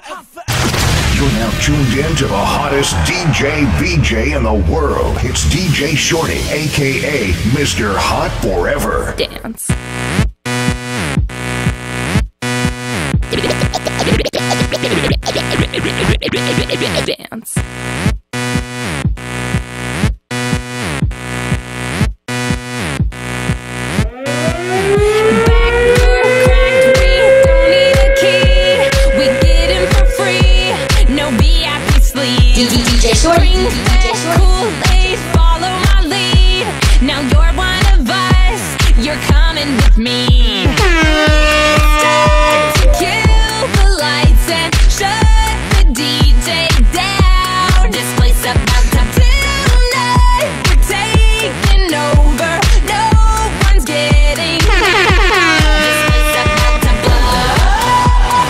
You're now tuned in to the hottest DJ VJ in the world. It's DJ Shorty, aka Mr. Hot Forever. Dance. Dance. DJ Shorty, DJ Shorty. Kool-Aid, follow my lead. Now you're one of us. You're coming with me. It's time to kill the lights and shut the DJ down. This place about to tonight. We're taking over. No one's getting out. This place about to blow.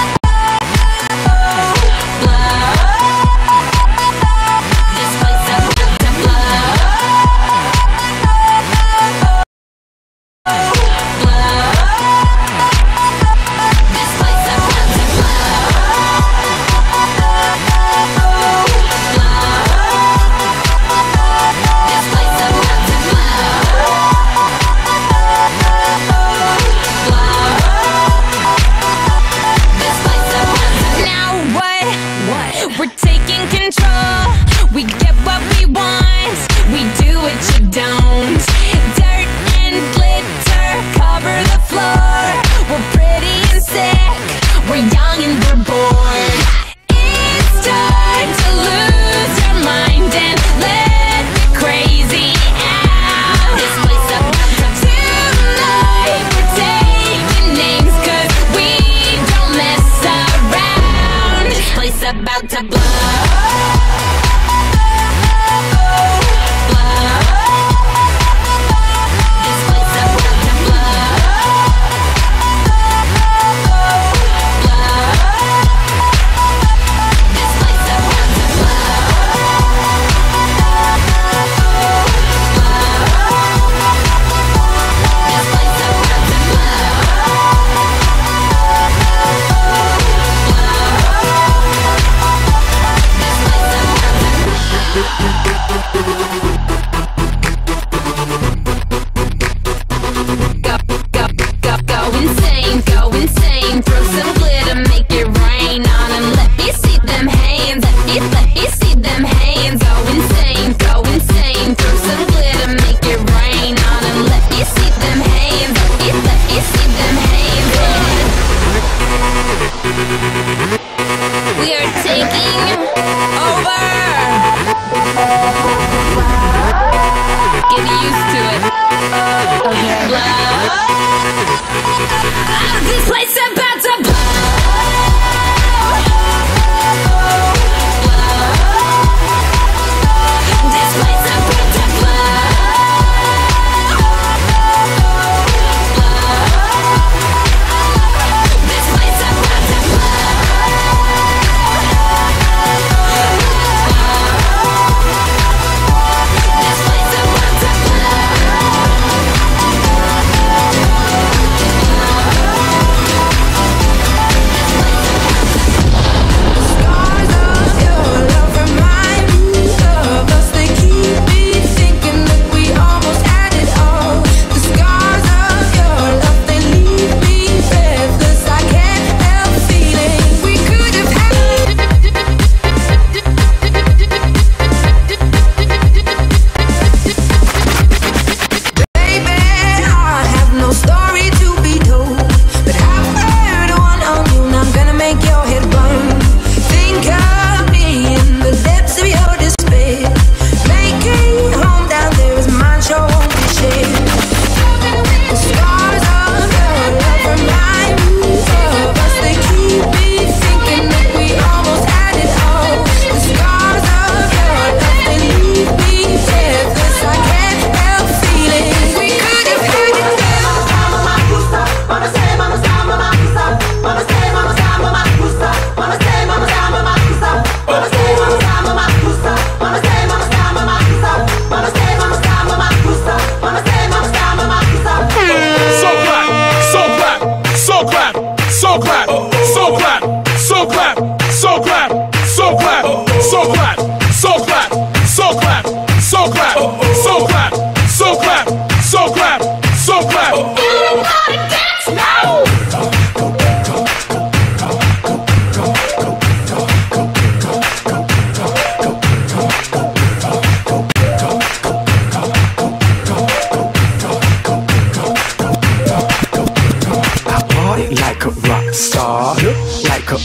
We're taking control. We get what we want. We do what you don't. Dirt and glitter cover the floor. We're pretty and sick. We're young and we're bored. It's time to lose your mind and let the crazy out. This place about to tonight. We're taking names 'cause we don't mess around. This place about to blow. Go insane, throw some glitter, make it rain on them. Let me see them hands, let me see them hands. Go insane, throw some glitter, make it rain on them. Let me see them hands, let me see them hands. We are taking over. Get used to it. This place about to blow. This place about to blow. This place about to blow. This place about to blow.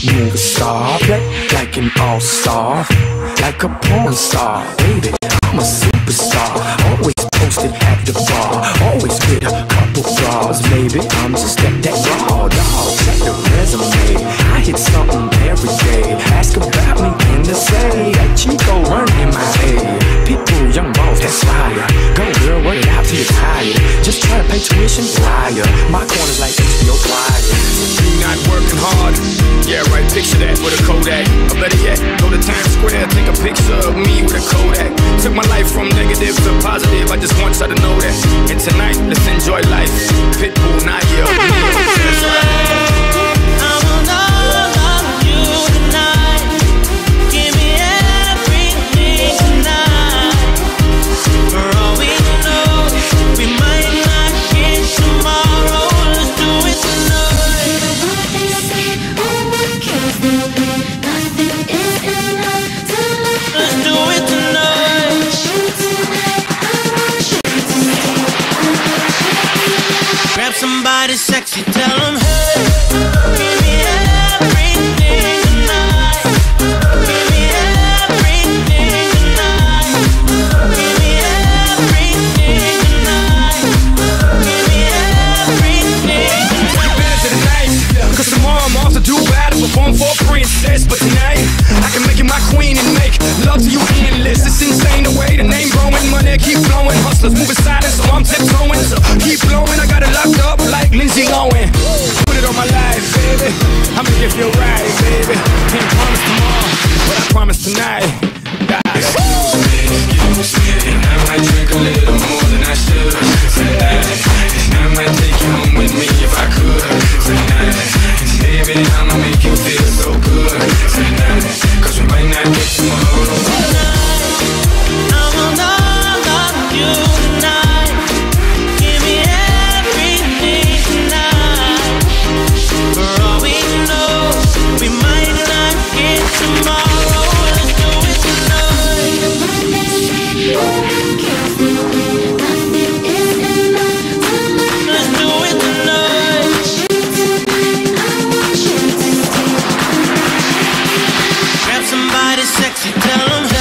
Move star, play like an all-star, like a porn star. Baby, I'm a superstar. Always posted at the bar, always with a couple bras. Maybe I'm just that raw dog. Check the resume, I hit something every day. Ask about me and they say that Chico run in my head. People, young boss, that's fire. Go girl, work it out till you're tired. Just try to pay tuition, liar. My corner's like HBO Flyer. You not working hard? Yeah, right, picture that with a Kodak. Or better yet, go to Times Square, take a picture of me with a Kodak. Took my life from negative to positive, I just want y'all to know that. And tonight, let's enjoy life. Pitbull, Naya, that's right. Somebody sexy, tell them, hey, give me everything tonight. Give me everything tonight. Give me everything tonight. Give me everything tonight. Better to the night, cause tomorrow I'm off to do battle, perform for a princess. But tonight, I can make you my queen and make love to you endless. It's insane the way the name growing, money keep flowing. Hustlers moving silent, so I'm tiptoeing. So keep blowing, I got it locked up like Lindsay Lohan. Put it on my life, baby. I'ma give you a ride, baby. Can't promise tomorrow, but I promise tonight. Excuse me, and I might drink a little more than I should tonight. And I might take you home with me if I could tonight. And baby, I'ma make you feel so good tonight. Cause we might not get tomorrow. I will not love you tonight. Give me everything tonight. For all we know, we might not get tomorrow. Let's do it tonight. Let's do it tonight. Grab somebody sexy, tell them,